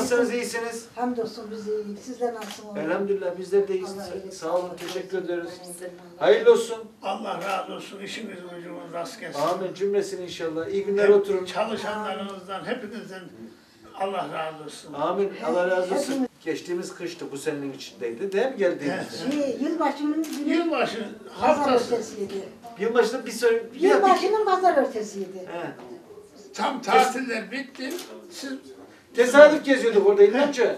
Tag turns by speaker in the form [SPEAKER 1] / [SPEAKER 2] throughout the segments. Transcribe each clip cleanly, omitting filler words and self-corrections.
[SPEAKER 1] nasılsınız, iyisiniz?
[SPEAKER 2] Hamdolsun biz iyiyiz. Sizler nasılsınız?
[SPEAKER 1] Elhamdülillah bizler de iyiyiz.
[SPEAKER 2] Allah iyilik
[SPEAKER 1] Sağ olun,
[SPEAKER 2] versin.
[SPEAKER 1] teşekkür ederiz. Hayırlı olsun.
[SPEAKER 3] Allah razı olsun. İşiniz gücünüz rast gelsin.
[SPEAKER 1] Amin cümlesini inşallah. İyi günler oturun.
[SPEAKER 3] Çalışanlarınızdan, hepinizden Allah razı olsun.
[SPEAKER 1] Amin. Allah razı olsun. Geçtiğimiz kıştı, bu senenin içindeydi değil mi geldiğimizde?
[SPEAKER 2] Yılbaşının günü
[SPEAKER 3] Yılbaşı
[SPEAKER 2] pazar
[SPEAKER 3] haftası
[SPEAKER 2] örtesiydi.
[SPEAKER 1] Yılbaşında bir soru...
[SPEAKER 2] Yılbaşının pazar örtesiydi.
[SPEAKER 1] He.
[SPEAKER 3] tam tatiller bitti. Siz
[SPEAKER 1] Tesadüf geziyorduk orada İlhanca.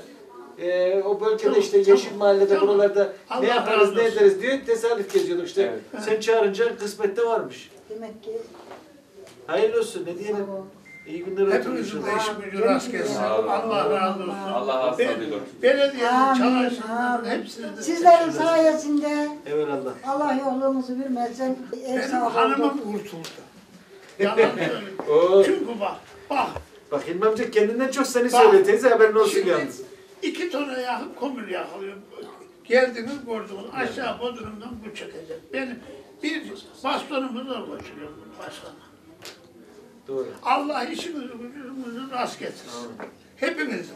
[SPEAKER 1] O bölgede işte Yeşil Mahalle'de,
[SPEAKER 3] Tamam.
[SPEAKER 1] buralarda
[SPEAKER 3] Allah
[SPEAKER 1] ne yaparız,
[SPEAKER 3] razı
[SPEAKER 1] ne
[SPEAKER 3] olsun.
[SPEAKER 1] ederiz diye tesadüf geziyorduk işte.
[SPEAKER 4] Evet.
[SPEAKER 1] Sen çağırınca kısmette varmış.
[SPEAKER 2] Demek ki
[SPEAKER 1] Hayırlı olsun, ne diyelim. İyi günler olsun
[SPEAKER 3] hepinizin de
[SPEAKER 1] inşallah.
[SPEAKER 3] işi gücü rast gelsin. Allah razı olsun.
[SPEAKER 4] Allah hastalığı görsün.
[SPEAKER 3] Belediyenin
[SPEAKER 2] Amin,
[SPEAKER 3] çalışanların
[SPEAKER 2] amin.
[SPEAKER 3] hepsine de
[SPEAKER 2] Sizlerin sayesinde
[SPEAKER 1] Evelallah.
[SPEAKER 2] Allah yolumuzu vermezsen ev
[SPEAKER 3] benim
[SPEAKER 2] sahibi
[SPEAKER 3] hanımım
[SPEAKER 2] olduk.
[SPEAKER 3] kurtuldu. Yalan söylüyorum.
[SPEAKER 1] Oo.
[SPEAKER 3] Çünkü bak.
[SPEAKER 1] Bak Hilmi amca kendinden çok seni söylüyor teyze, haberin olsun
[SPEAKER 3] Şimdi
[SPEAKER 1] yalnız.
[SPEAKER 3] 2 tona yakın kömür yakılıyor. Geldiniz gördünüz. Aşağı bodrumdan bu çekecek. Benim bir bastonumu zor götürüyorum başkana.
[SPEAKER 1] Doğru.
[SPEAKER 3] Allah işinizi gücünüzü rast getirsin. Hepinizin.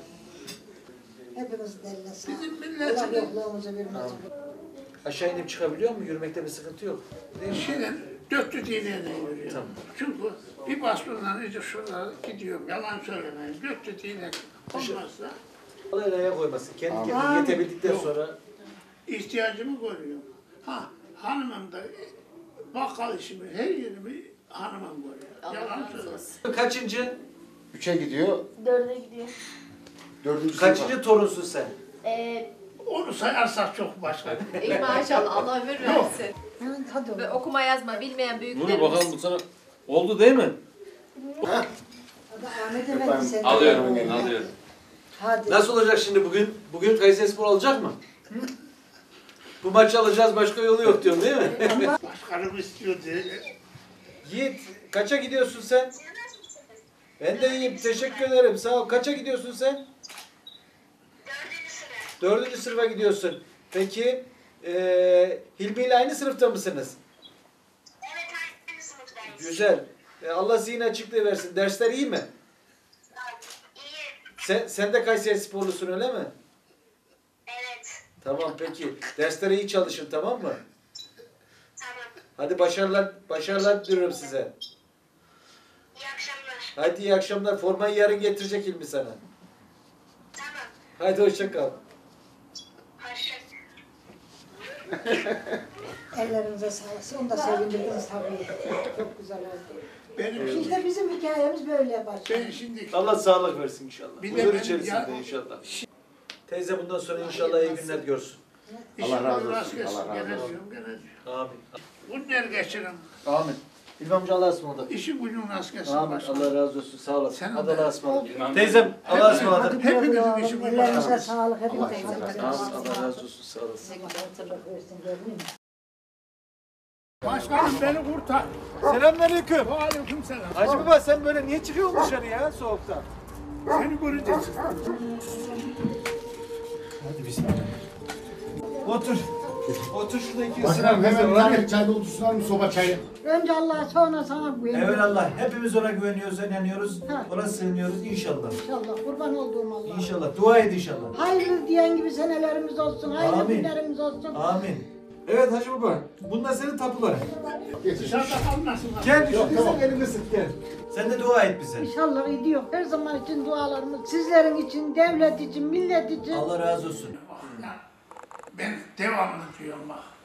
[SPEAKER 2] Hepimiz eline sağlık.
[SPEAKER 3] Bizim
[SPEAKER 2] Allah
[SPEAKER 3] milletin
[SPEAKER 2] yokluğumuzu vermezsin.
[SPEAKER 1] Aşağı inip çıkabiliyor mu? Yürümekte bir sıkıntı yok. Değil mi?
[SPEAKER 3] şeyden dörtlü dineğine yürüyor.
[SPEAKER 1] Tamam.
[SPEAKER 3] Çünkü bir bastondan iyice şurada gidiyorum. Yalan söylemeyin. Dörtlü dinek olmazsa
[SPEAKER 1] Allah el koymasın. Kendi kendine
[SPEAKER 2] Amin.
[SPEAKER 1] yetebildikten
[SPEAKER 3] Yok.
[SPEAKER 1] sonra
[SPEAKER 3] ihtiyacımı görüyorum. Hanımım da bakkal işimi, her yerimi hanımım görüyor. Yalan söylüyor.
[SPEAKER 1] kaçıncı?
[SPEAKER 4] 3'e gidiyor.
[SPEAKER 5] 4'e gidiyor.
[SPEAKER 4] 4.
[SPEAKER 1] Kaçıncı torunsun sen?
[SPEAKER 3] Onu sayarsak çok başka.
[SPEAKER 5] İyi maşallah Allah ömür versin.
[SPEAKER 2] Hadi
[SPEAKER 5] Ve
[SPEAKER 2] oğlum.
[SPEAKER 5] okuma yazma bilmeyen
[SPEAKER 6] Nuri
[SPEAKER 5] büyüklerimiz.
[SPEAKER 6] bakalım bu sana oldu değil mi?
[SPEAKER 2] Hadi Ahmet Efendi sen de.
[SPEAKER 6] Alıyorum,
[SPEAKER 2] Hadi.
[SPEAKER 6] alıyorum.
[SPEAKER 2] Hadi.
[SPEAKER 1] Nasıl olacak şimdi bugün? Bugün Kayserispor alacak mı? Bu maçı alacağız, başka yolu yok diyorsun değil mi?
[SPEAKER 3] Başkanım istiyor diye.
[SPEAKER 1] Yiğit, kaça gidiyorsun sen? Ben de iyiyim, teşekkür ederim. Sağ ol. Kaça gidiyorsun sen? 4. sınıfa gidiyorsun. Peki, Hilmi ile aynı sınıfta mısınız?
[SPEAKER 7] Evet, aynı sınıftayız.
[SPEAKER 1] Güzel. Allah zihin açıklığı versin. Dersler iyi mi?
[SPEAKER 7] İyi.
[SPEAKER 1] Sen de Kayserisporlusun öyle mi?
[SPEAKER 7] Evet.
[SPEAKER 1] Tamam peki. Derslere iyi çalışın, tamam mı?
[SPEAKER 7] Tamam.
[SPEAKER 1] Hadi başarılar diliyorum size.
[SPEAKER 7] İyi akşamlar.
[SPEAKER 1] Hadi iyi akşamlar. Formayı yarın getirecek Hilmi sana.
[SPEAKER 7] Tamam.
[SPEAKER 1] Hadi hoşça kal.
[SPEAKER 7] Hoşça.
[SPEAKER 2] Ellerinize sağlık. Onu da sevindirdiniz tabii. Çok güzel oldu.
[SPEAKER 3] Benim
[SPEAKER 2] İşte bizim hikayemiz böyle başlıyor.
[SPEAKER 3] ben şimdi
[SPEAKER 1] Allah sağlık versin inşallah.
[SPEAKER 3] Bir de
[SPEAKER 1] Huzur
[SPEAKER 3] ben
[SPEAKER 1] içerisinde
[SPEAKER 3] ya-
[SPEAKER 1] inşallah. Teyze bundan sonra inşallah iyi günler görsün.
[SPEAKER 3] işim
[SPEAKER 4] razı olsun,
[SPEAKER 3] rast gelsin.
[SPEAKER 4] Allah razı
[SPEAKER 3] Gene
[SPEAKER 4] olsun.
[SPEAKER 3] diyorum, gene diyorum.
[SPEAKER 1] Amin.
[SPEAKER 3] Günler geçirin.
[SPEAKER 1] Amin. Hilmi amca Allah'a ısmarladık.
[SPEAKER 3] İşin gücün rast gelsin.
[SPEAKER 1] Amin.
[SPEAKER 3] başkanım.
[SPEAKER 1] Allah razı olsun. Sağ olasın.
[SPEAKER 3] Sen
[SPEAKER 1] Hadi
[SPEAKER 3] de.
[SPEAKER 1] Allah'a ısmarladık.
[SPEAKER 6] Amin.
[SPEAKER 1] Teyzem Allah'a ısmarladık.
[SPEAKER 2] Hadi güle güle
[SPEAKER 3] Hepinizin
[SPEAKER 2] oğlum.
[SPEAKER 3] işi bu.
[SPEAKER 2] Ellerinize sağlık. Hepinize
[SPEAKER 4] Allah
[SPEAKER 2] sağlık.
[SPEAKER 1] Allah razı olsun. Sağ olasın.
[SPEAKER 2] Hatırlık versin, gördün mü?
[SPEAKER 3] Başkanım beni kurtar.
[SPEAKER 1] Selamünaleyküm.
[SPEAKER 3] Aleyküm selam.
[SPEAKER 1] Hacı baba sen böyle niye çıkıyorsun dışarı ya soğukta?
[SPEAKER 3] Seni göreceğiz.
[SPEAKER 1] Hadi bismillah. Otur. Otur şurada iki
[SPEAKER 4] Başkanım hemen bir tane çay doldursunlar mı soba çayı?
[SPEAKER 2] Önce Allah'a sonra sana güveniyorum.
[SPEAKER 1] Evelallah hepimiz ona güveniyoruz, inanıyoruz.
[SPEAKER 2] Ha.
[SPEAKER 1] Ona sığınıyoruz inşallah.
[SPEAKER 2] İnşallah kurban olduğum Allah.
[SPEAKER 1] İnşallah. Dua et inşallah.
[SPEAKER 2] Hayırlı diyen gibi senelerimiz olsun, hayırlı
[SPEAKER 1] Amin.
[SPEAKER 2] günlerimiz olsun.
[SPEAKER 1] Amin. Evet Hacı Baba. Bunlar senin tapuların.
[SPEAKER 4] Getir.
[SPEAKER 3] Dışarıda kalmasınlar.
[SPEAKER 1] Gel
[SPEAKER 4] Yok,
[SPEAKER 1] şu
[SPEAKER 4] tamam.
[SPEAKER 1] kızın elini sık gel. Sen de dua et bize.
[SPEAKER 2] İnşallah gidiyor. Her zaman için dualarımız sizlerin için, devlet için, millet için.
[SPEAKER 1] Allah razı olsun.
[SPEAKER 3] Ben devamlı diyorum bak.